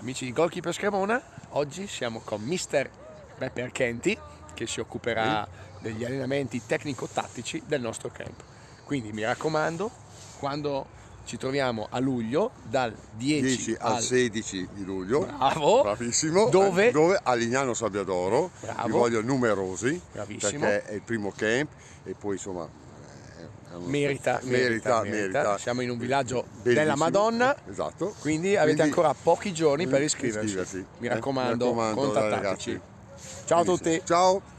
Amici di Goalkeepers Cremona, oggi siamo con Mister Beppe Archenti che si occuperà degli allenamenti tecnico-tattici del nostro camp. Quindi mi raccomando, quando ci troviamo a luglio, dal 10 al 16 di luglio, bravo, bravissimo, dove a Lignano Sabbiadoro, vi voglio numerosi, bravissimo, perché è il primo camp e poi insomma merita. Siamo in un villaggio bellissimo, della Madonna, esatto. quindi avete ancora pochi giorni per iscriversi. Mi raccomando, contattateci. Ragazzi. Ciao a tutti. Ciao.